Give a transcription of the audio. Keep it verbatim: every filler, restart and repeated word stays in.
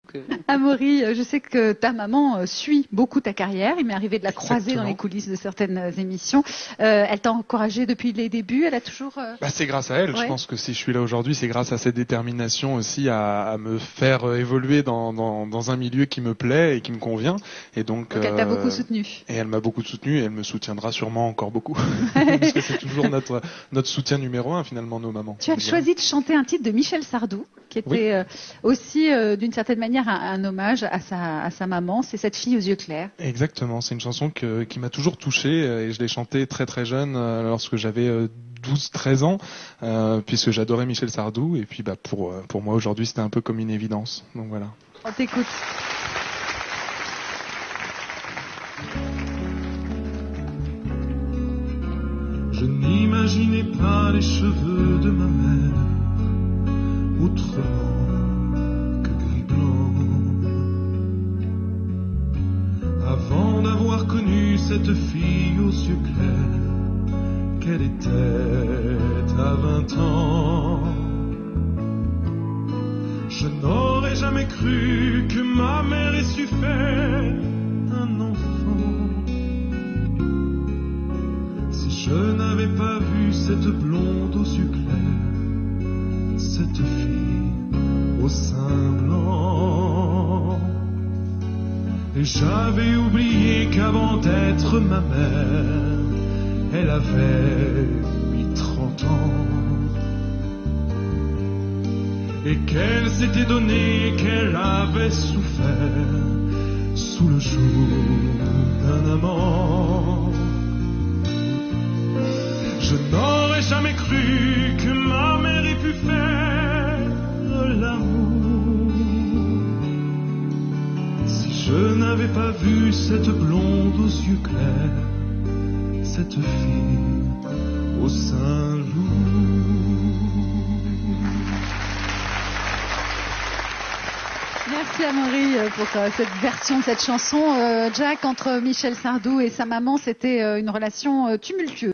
euh... Amaury, je sais que ta maman suit beaucoup ta carrière. Il m'est arrivé de la croiser Exactement. dans les coulisses de certaines émissions. Euh, elle t'a encouragé depuis les débuts. Elle a toujours. Euh... Bah, c'est grâce à elle. Ouais. Je pense que si je suis là aujourd'hui, c'est grâce à cette détermination aussi à, à me faire évoluer dans, dans, dans un milieu qui me plaît et qui me convient. Et donc, donc elle t'a euh, beaucoup soutenu. Et elle m'a beaucoup soutenu et elle me soutiendra sûrement encore beaucoup. Parce que c'est toujours notre, notre soutien numéro un finalement, nos mamans. Tu as choisi de chanter un titre de Michel Sardou, qui était oui. euh, aussi euh, d'une certaine manière un, un hommage à sa, à sa maman. C'est cette fille aux yeux clairs. Exactement, c'est une chanson que, qui m'a toujours touché et je l'ai chantée très très jeune euh, lorsque j'avais euh, douze treize ans, euh, puisque j'adorais Michel Sardou. Et puis bah, pour, pour moi aujourd'hui c'était un peu comme une évidence. Donc voilà. On t'écoute. Je n'imaginais pas les cheveux de ma mère autrement que gris blanc. Avant d'avoir connu cette fille aux yeux clairs, qu'elle était à vingt ans, je n'aurais jamais cru que ma mère ait su faire un enfant. Je n'avais pas vu cette blonde aux yeux clairs, cette fille au sein blanc. Et j'avais oublié qu'avant d'être ma mère, elle avait eu trente ans. Et qu'elle s'était donné, qu'elle avait souffert sous le joug d'un amant. Je n'aurais jamais cru que ma mère ait pu faire l'amour si je n'avais pas vu cette blonde aux yeux clairs, cette fille au sein lourd. Merci Amaury pour cette version de cette chanson. Euh, Jack, entre Michel Sardou et sa maman, c'était une relation tumultueuse.